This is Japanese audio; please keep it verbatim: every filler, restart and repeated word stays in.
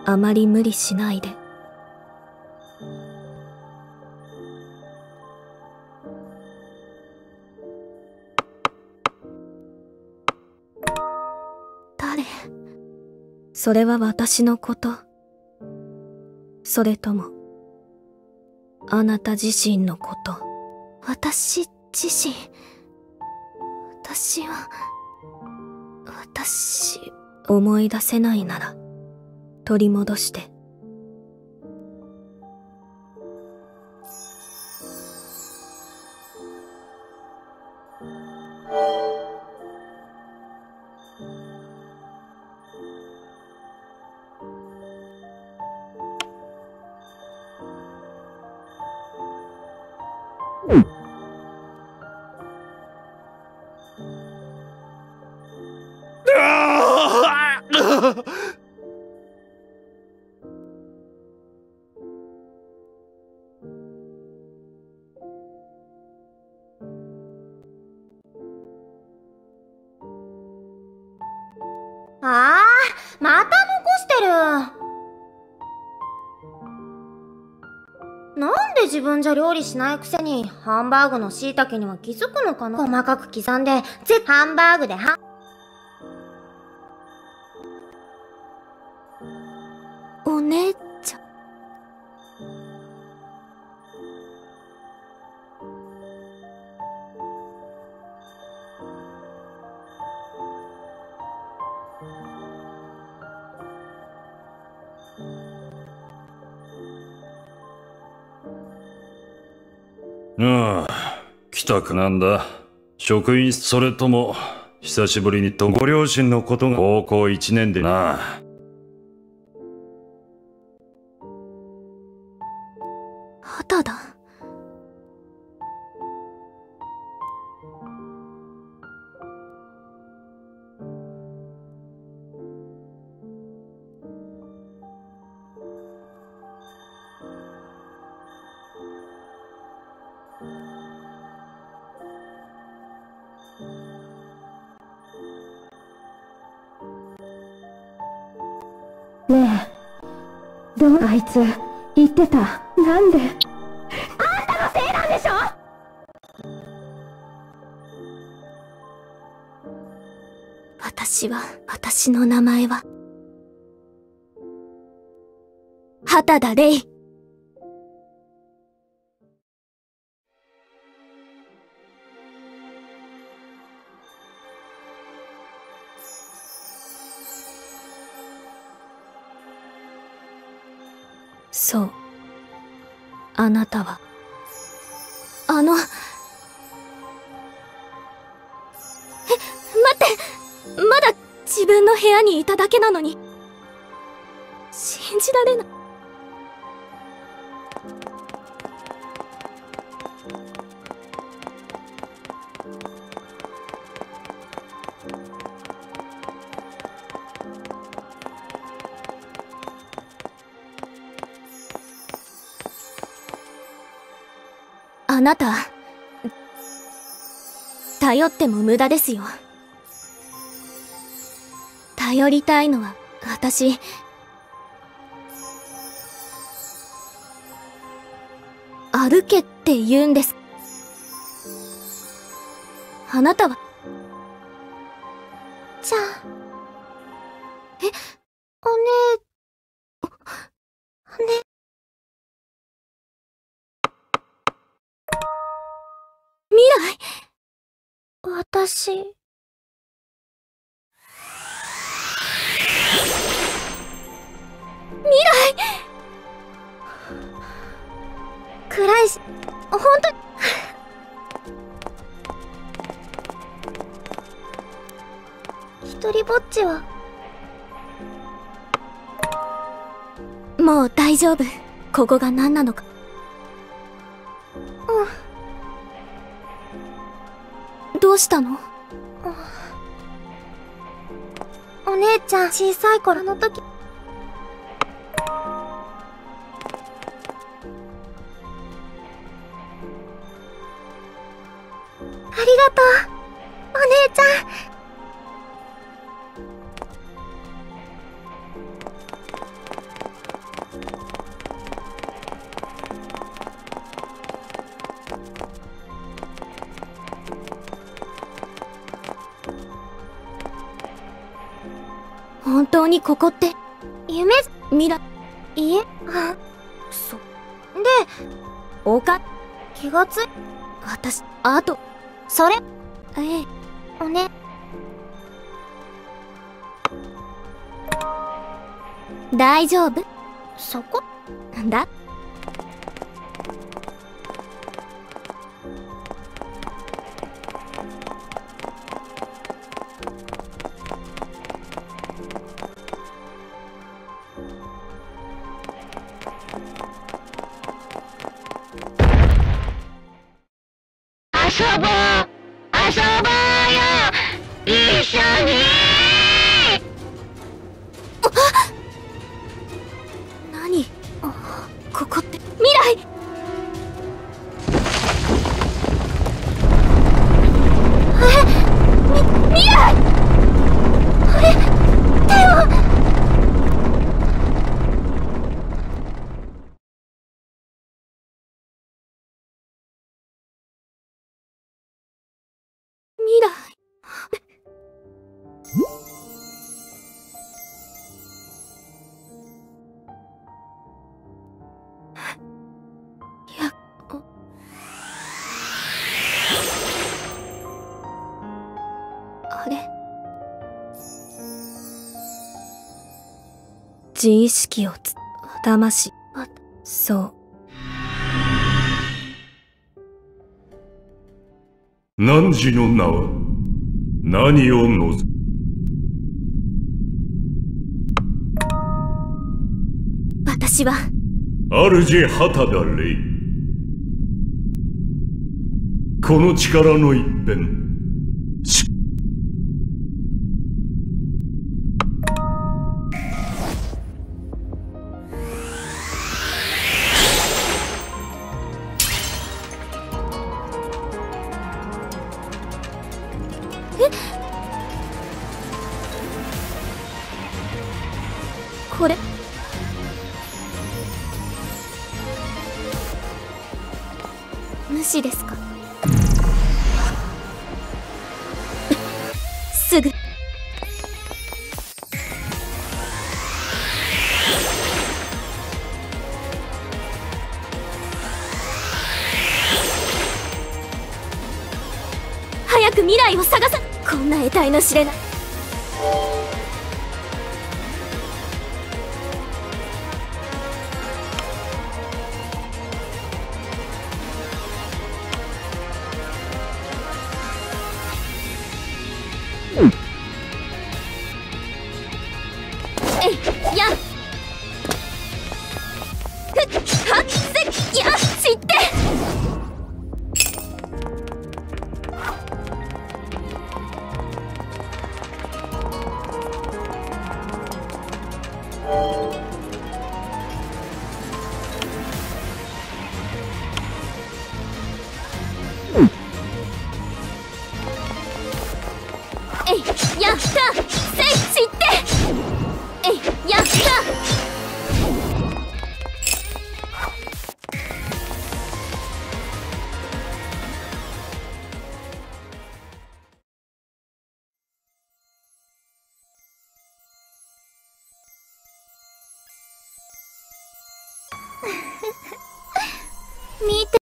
あまり無理しないで。誰？それは私のこと？それともあなた自身のこと？私自身。私は、私、思い出せないなら、取り戻して。 ああ、また残してる。なんで自分じゃ料理しないくせにハンバーグの椎茸には気づくのかな。細かく刻んでぜハンバーグでハンお姉ちゃん。 ああ、帰宅なんだ。職員、それとも久しぶりにとご両親のことが高校いちねんでな。 畑田。 ねえ、どうあいつ言ってた。なんで？あんたのせいなんでしょ？ 私は、私の名前は、畑田レイ。そう。あなたは、あの、え、待って、まだ自分の部屋にいただけなのに。信じられない。あなた、頼っても無駄ですよ。頼りたいのは私。歩けって言うんです。あなたは。 ちゃん。 え、 お姉、お姉。 未来。 私。 未来。 暗いし、ほんと。一人ぼっちは。 もう大丈夫。ここが何なのか。 うん。 どうしたの？ お姉ちゃん、小さい頃の時。ありがとう、お姉ちゃん。 本当にここって、 夢、 未来、 いえ、あ、 そ、 で、 おか、 気がつい、 私、あと、 それ、 ええ、 おね、 大丈夫そこ、 だ。 遊ぼう遊ぼうよ一緒に何ここって未来。えみ未来。あれ手を未来。いや、あれ、自意識をつ、魂、あ、そう。 汝の名は何を望む？ 私は、 主畑田レイ。この力の一辺、しこれ。無視ですか？すぐ。早く未来を探さ。こんな得体の知れない。えいやふっはっせや知ってえいやったせい知ってえいやった見て